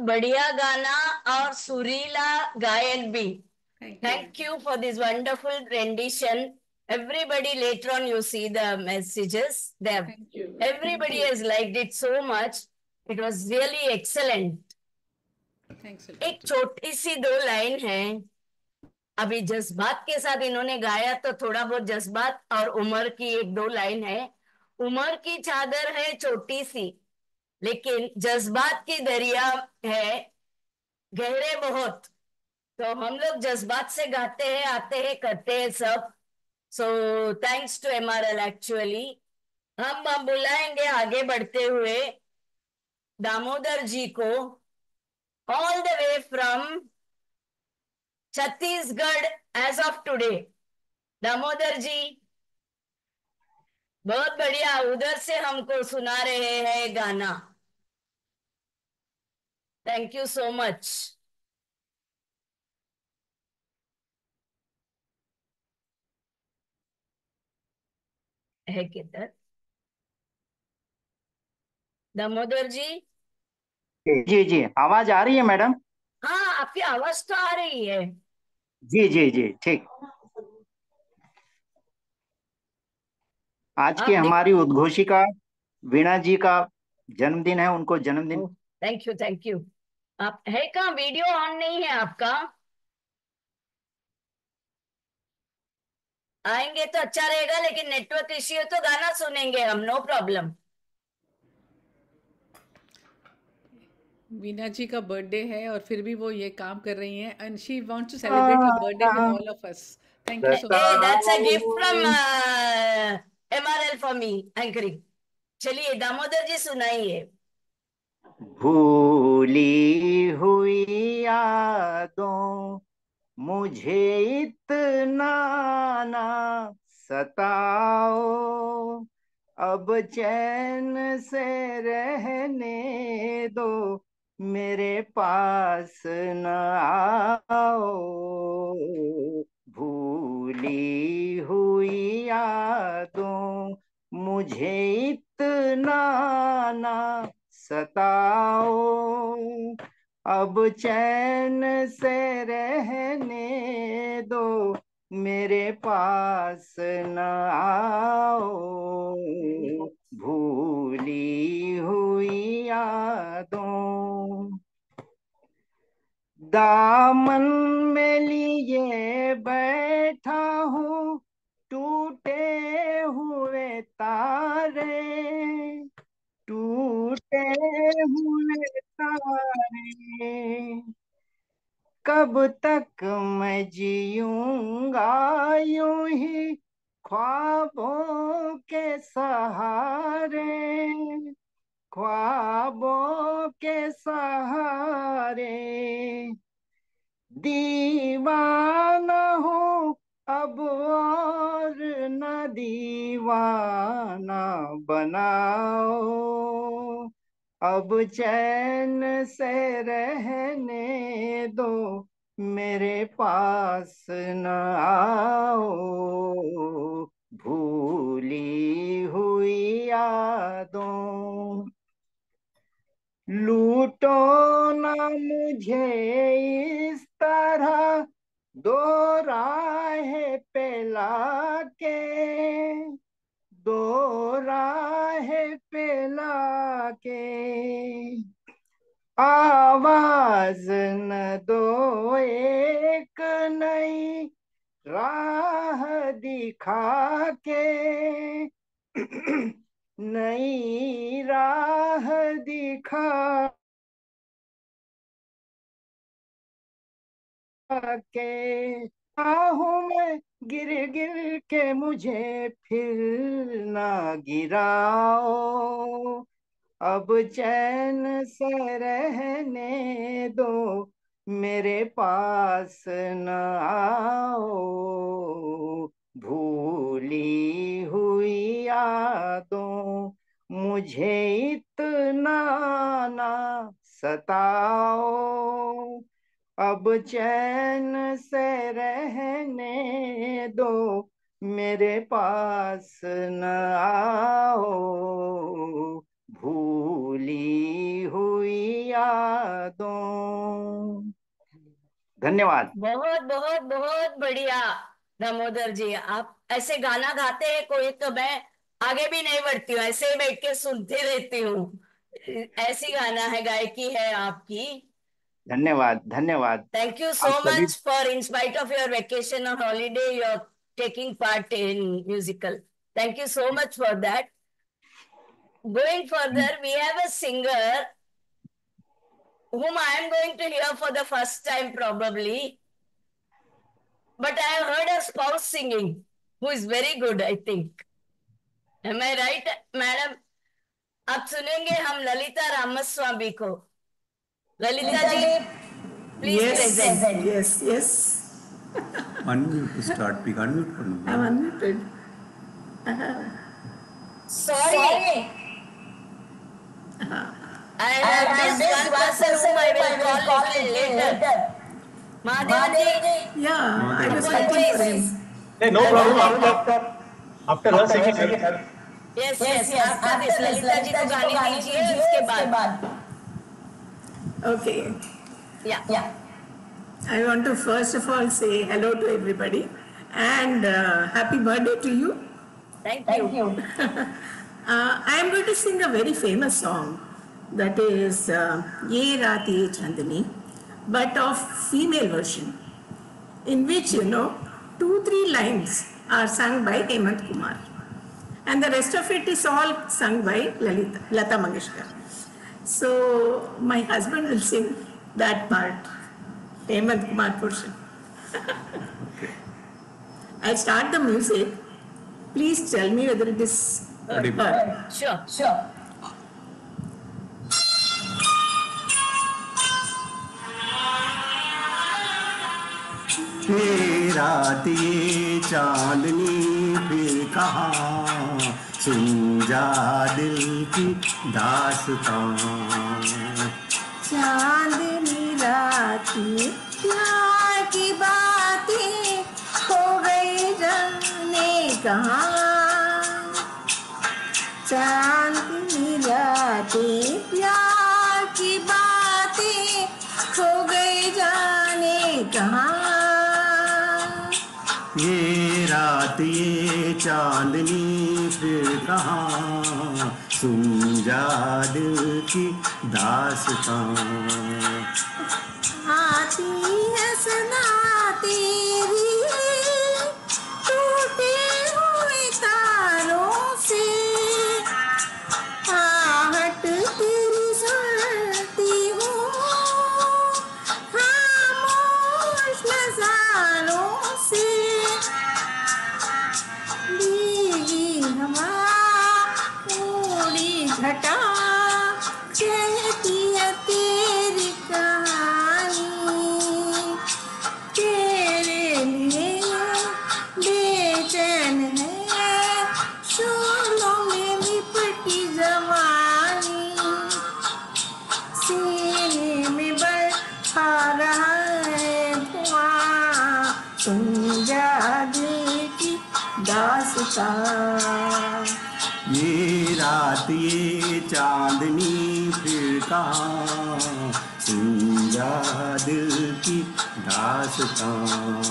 बढ़िया गाना और सुरीला गायन भी. Thank you. Thank you for this wonderful rendition. Everybody later on you see the messages. They have, Thank you. everybody has liked it so much. It was really excellent. Thanks a lot. एक छोटी सी दो लाइन है. अभी जज्बात के साथ इन्होंने गाया तो थोड़ा बहुत जज्बात और उमर की एक दो लाइन है. उमर की चादर है छोटी सी, लेकिन जज्बात की दरिया है गहरे बहुत. तो हम लोग जज्बात से गाते हैं, आते हैं, करते हैं सब. So thanks to M R L actually. हम हम बुलाएंगे आगे बढ़ते हुए दामोदर जी को, all the way from Chhattisgarh as of today. Damodar ji बहुत बढ़िया उधर से हमको सुना रहे हैं गाना. Thank you so much. है किधर दामोदर जी? जी जी, आवाज आ रही है मैडम? हाँ, आपकी आवाज तो आ रही है. जी जी जी, ठीक. आज की आप दिख हमारी उद्घोषिका वीणा जी का जन्मदिन है. उनको जन्मदिन. Thank you thank you. आप है कहाँ? वीडियो ऑन नहीं है आपका? आएंगे तो अच्छा रहेगा, लेकिन नेटवर्क इश्यू है तो गाना सुनेंगे हम, नो प्रॉब्लम. वीना जी का बर्थडे है और फिर भी वो ये काम कर रही हैं and she wants to celebrate her birthday with all of us. Thank you so Hey, much. that's a gift from uh, M R L for me, anchoring. चलिए दामोदर जी सुनाइए. भूली हुई यादों मुझे इतना ना सताओ, अब चैन से रहने दो, मेरे पास न आओ. भूली हुई यादों मुझे इतना ना सताओ, अब चैन से रहने दो, मेरे पास न आओ. भूली हुई यादों दामन में लिए बैठा हूँ, टूटे हुए तारे, टूटे हुए तारे, कब तक मैं जीऊंगा यूं ही ख्वाबों के सहारे, ख्वाबों के सहारे. दीवाना हूँ अब और न दीवाना बनाओ, अब चैन से रहने दो, मेरे पास न आओ. भूली हुई यादों लूटो ना मुझे इस तरह, दो राह पे लाके, दो राह पे लाके, आवाज न दो एक नई राह दिखा के, नई राह दिखा के. आहूं में गिर गिर के मुझे फिर ना गिराओ, अब चैन से रहने दो, मेरे पास न आओ. भूली हुई यादों मुझे इतना ना सताओ, अब चैन से रहने दो, मेरे पास न आओ. भूली हुई यादों धन्यवाद। बहुत बहुत बहुत बढ़िया दामोदर जी, आप ऐसे गाना गाते हैं कोई तो मैं आगे भी नहीं बढ़ती हूँ, ऐसे ही बैठ के सुनती रहती हूँ। ऐसी गाना है, गायकी है आपकी। धन्यवाद धन्यवाद। Thank you आप so सभी much for, in spite of your vacation or holiday, you're taking part in musical. Thank you so much for that. Going further, we have a singer whom I am going to hear for the first time probably. But I have heard her spouse singing, who is very good, I think. Am I right, madam? आप सुनेंगे हम ललिता रामस्वामी को। Lalita ji, please Yes, present. yes, yes. Unmute to start. Pick unmute for me. I'm unmuted. Sorry. I have missed one person whom I will call little later. Mahadevan ji. Yeah, I was waiting for him. Hey, no problem. After, after her singing, Yes, yes, after this Lalita ji को गाने दीजिए, उसके बाद. Okay. Yeah. Yeah. I want to first of all say hello to everybody and uh, happy birthday to you. Thank you. Thank you. uh, I am going to sing a very famous song that is uh, Ye Raat Ye Chandni, but of female version, in which, you know, two, three lines are sung by Hemant Kumar. And the rest of it is all sung by Lalita, Lata Mangeshkar. So my husband will sing that part, Hemant Kumar portion. Okay. I'll start the music. Please tell me whether it is Audible. heard. Sure, sure. ये रात ये चांदनी फिर कहाँ, सुन जा दिल की दास्तां। चांदनी रात में प्यार की बातें हो गई जाने कहाँ। चांदनी रातें प्यार की बातें हो गई जाने कहाँ। ये रात ये चांदनी फिर कहाँ, सुन जा दिल की दास्तां। आती है सना तेरी टूटे हुए तारों से, आहट तेरी सुनती हूँ खामोश नज़ारों से। भीगी हवा उड़ी घटा कहती है तेरी कहानी, तेरे लिए बेचैन है शोलों में लिपटी जवानी। सीने में बढ़ा रहा है धुआं, सुन जा दिल की दास्तां। ये रात ये चांदनी फिर कहाँ, सुन जा दिल की दास्तां।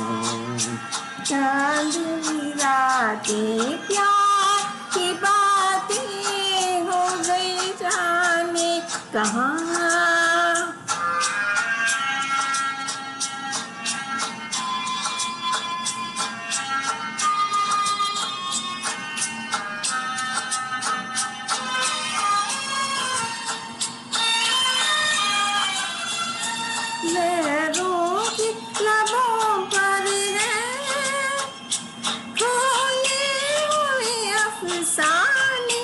चांदनी रातें प्यार की बातें हो गई जाने कहाँ। लहरों की लबों पर है खोले हुए अफसाने,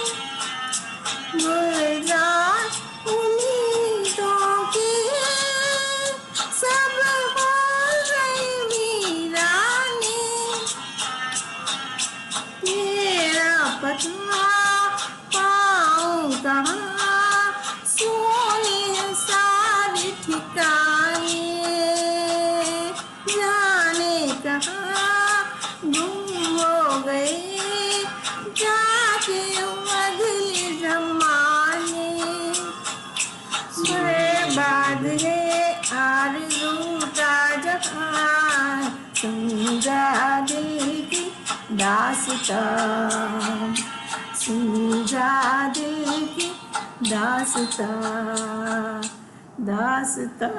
गुलजार उम्मीदों के सब हो गए वीराने। तेरा पता पाऊं कहाँ, सोने सारे ठिकाने। जाने कहाँ गुम हो गए जाके अगले जमाने। दासता समझा दिल की दासता दासता.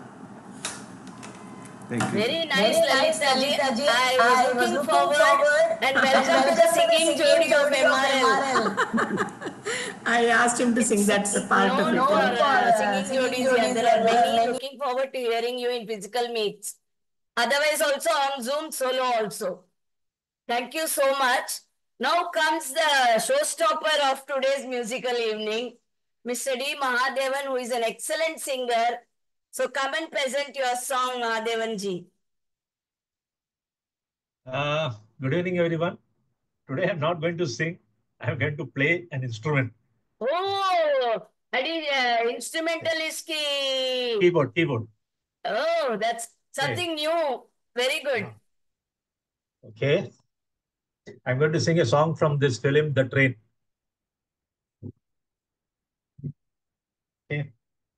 Thank you. Very nice, Very nice, Lalita ji. Lalita ji. I was I was looking looking forward forward and and welcome to the welcome to the singing singing jodi of jodi of M R L. M R L. I asked him to sing. That's a part No of need it. for No, uh, uh, singing singing jodis here. jodis There here. are There are many. many. Looking forward to hearing you in physical meets. Otherwise, also on Zoom solo also. Thank you so much. Now comes the showstopper of today's musical evening, Mister D. Mahadevan, who is an excellent singer. So come and present your song, Mahadevan ji. Uh, good evening, everyone. Today I'm not going to sing. I'm going to play an instrument. Oh, that is uh, instrumentalist ki. Keyboard, keyboard. Oh, that's something new. Very good. Okay. I'm going to sing a song from this film, The Train. Okay.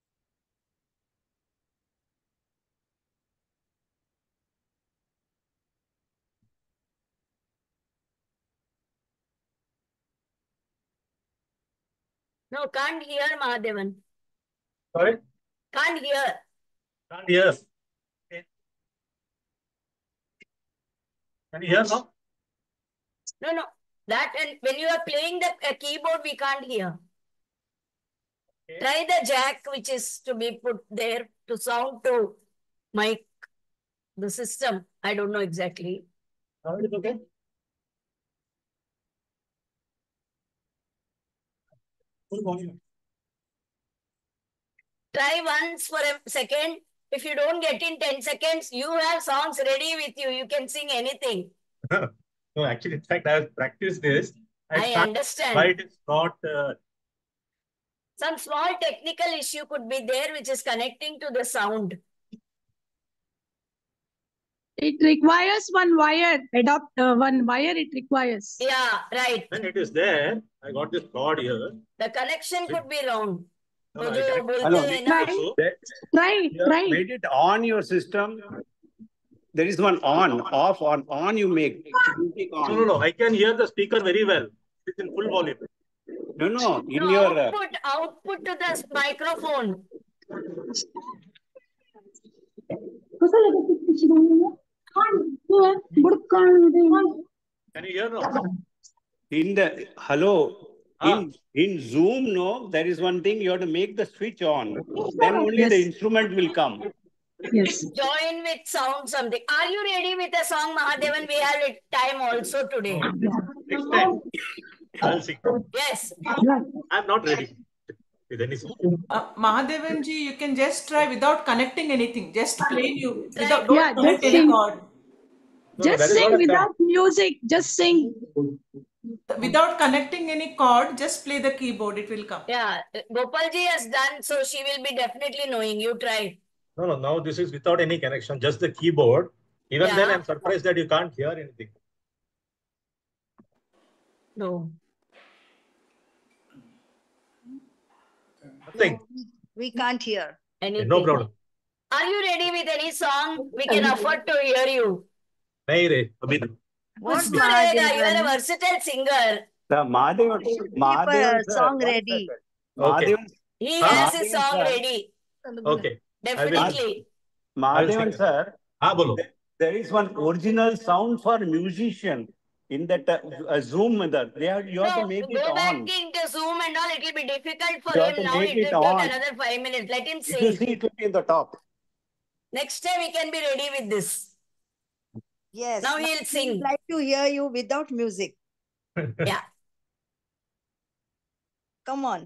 No, can't hear Mahadevan. Sorry? Can't hear. Can't hear. Okay. Can you hear now? No, no. That and when you are playing the uh, keyboard, we can't hear. Okay. Try the jack which is to be put there to sound to mic, the system. I don't know exactly. Now it is okay? Full volume. Try once for a second. If you don't get in ten seconds, you have songs ready with you. You can sing anything. No, actually, in fact, I have practiced this. I started, understand. Why it is not. Uh, Some small technical issue could be there which is connecting to the sound. It requires one wire, adopt uh, one wire it requires. Yeah, right. when it is there, I got this cord here. The connection could be wrong. No, तो no, जो I बोलते Hello. हैं ना, also, Try, You try. have made it on your system. There is one on, off, on, on you make. You take no, no, on. no, I can hear the speaker very well. It's in full volume. No, no, in no your. Uh, output, output to the microphone. Can you hear now? in the hello. Ah. In in Zoom, no, there is one thing you have to make the switch on. Then only the Yes. instrument will come. Yes. Join with sound something. Are you ready with a song, Mahadevan? We have time also today. Next time, I'll sing. Yes. I'm not ready with any song. Uh, Mahadevan ji, you can just try without connecting anything. Just plain you without Yeah, don't connect just any sing. chord. No, no, Just that is sing what I've done. without music. Just sing. Without connecting any chord, just play the keyboard. It will come. Yeah. Gopalji has done, so she will be definitely knowing. You try. No, no, now this is without any connection, just the keyboard. Even Yeah. then, I'm surprised that you can't hear anything. No. Nothing. No, we can't hear. Okay, Anything. no problem. Are you ready with any song? We can afford to hear you. Nahi re, abhi nahi. What कुछ तो रहेगा. You are a Mahadevan? versatile singer. The Mahadevan, Keep Mahadevan a sir, song one ready. second. Okay. Mahadevan, He Huh? has his Mahadevan song sir, ready. Okay. I will. Definitely. I will Mahadevan sing. sir, हाँ बोलो. there- there is one original sound for musician in that uh, uh, Zoom method. They have, you have No, to make go it back on. into Zoom and all. It will be difficult for You have him to now. make It it will take on. another five minutes. Let him If you sing. see, it will be in the top. Next time we can be ready with this. Yes. Now Now he'll we would sing. like to hear you without music. Yeah. Come on.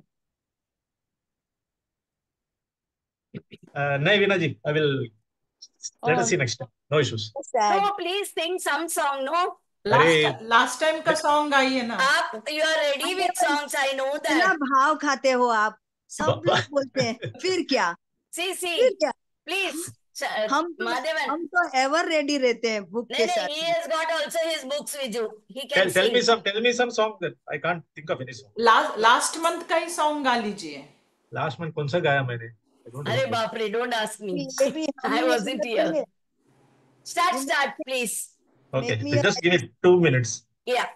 Uh, nahi, Veena ji, I will. Let us On. see next time. No issues. Sad. No, please sing some song. No. Last अरे last time का song आई है ना. आप you are ready with songs. I know इतना that. भाव खाते हो आप. सब लोग बोलते हैं फिर क्या See, फिर see. क्या Please. हम तो Madhavan. हम तो एवर रेडी रहते हैं बुक No, के no, साथ he has got also his books with you. He can tell, tell sing. me some. Tell me some song that I can't think of any song. Last last month का ही song गा लीजिए. Last month कौन सा गाया मैंने? I don't अरे remember. बाप रे, don't ask me. ये भी हम I ये wasn't here. सुनते हैं. Start, start, please. Okay, Make me a just give it two minutes. Yeah.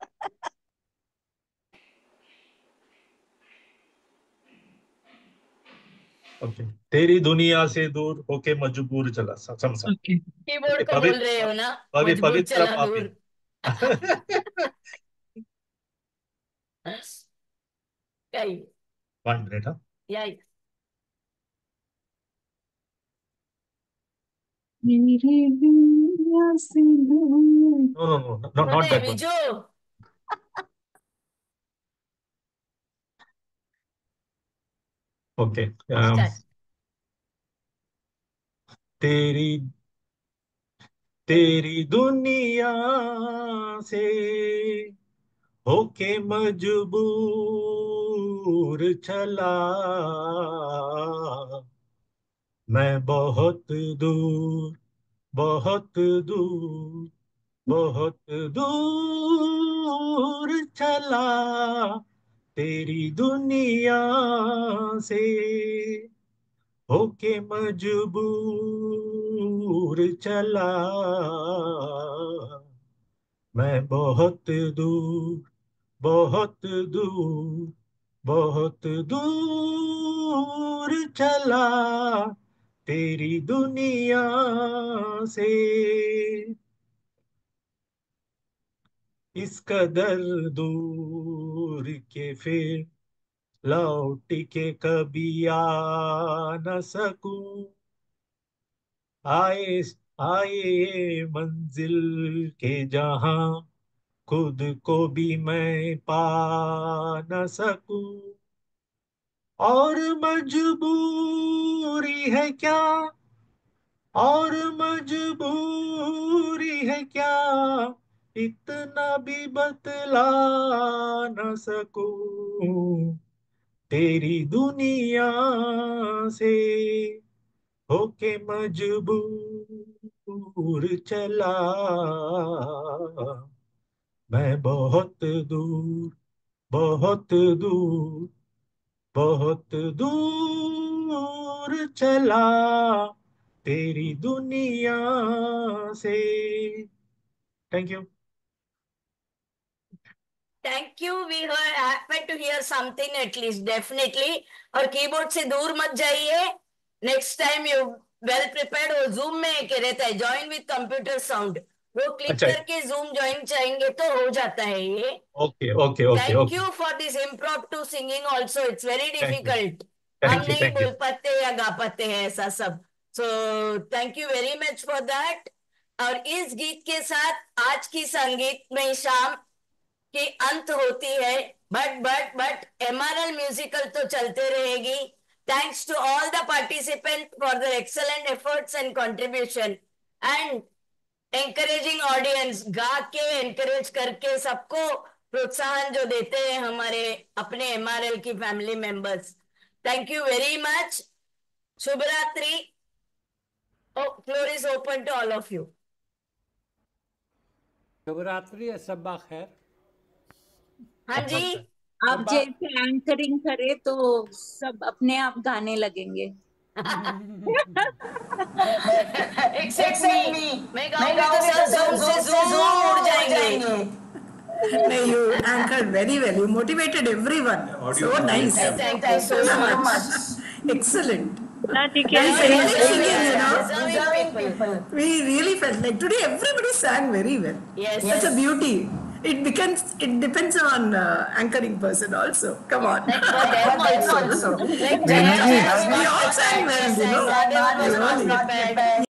Okay. तेरी दुनिया से दूर होके मजबूर चला समसा. कीबोर्ड को बोल रहे हो ना, पवि मजबूर पवित्र चला पापी. दूर. कहीं. One minute, huh? Yeah. No, no, no, no, no, not that one. Viju. Okay. Um, Start. तेरी तेरी दुनिया से होके मजबूर चला मैं बहुत दूर बहुत दूर बहुत दूर चला तेरी दुनिया से होके मजबूर चला मैं बहुत दूर बहुत दूर बहुत दूर चला तेरी दुनिया से इस कदर दूर के फिर लौट के कभी आ न सकूं आए आए मंजिल के जहां खुद को भी मैं पा न सकूं और मजबूरी है क्या और मजबूरी है क्या इतना भी बतला न सकूं तेरी दुनिया से होके मजबूर चला मैं बहुत दूर बहुत दूर बहुत दूर चला तेरी दुनिया से thank you Thank you. We heard, happen to hear something at least, definitely. और कीबोर्ड से दूर मत जाइए. Next time you well prepared हो. Zoom में एक रहता है join with computer sound. वो क्लिक अच्छा करके Zoom join चाहेंगे तो हो जाता है ये. Okay okay okay Thank okay you for this impromptu singing also. It's very thank you difficult. हम थैंक यू नहीं थैंक यू बोल पाते या गा पाते हैं ऐसा सब. So thank you very much for that. और इस गीत के साथ आज की संगीत में शाम की अंत होती है. But but but MRL musical तो चलते रहेगी. Thanks to all the participant for the excellent efforts and contribution and encouraging audience. गा के एनकरेज करके सबको प्रोत्साहन जो देते हैं हमारे अपने एमआरएल की family members. Thank you very much. शुभ रात्रि. Floor is open to all of you. शुभ रात्रि. शब्बा खैर. हाँ जी. आप जैसे एंकरिंग करे तो सब अपने आप गाने लगेंगे. Except me. मैं गाऊंगी तो सब जूम से जूम उड़ जाएंगे. No, you anchored very well. You motivated everyone. So nice. Thank you so much. Excellent. Radhika, Very Deserving singing, you know. Deserving people. We really felt like today everybody sang very well. Yes. That's a beauty. It becomes. It depends on uh, anchoring person also. Come on. Like for them also. Like Jaya, We all sang well, you know. Madhav was not Really. prepared.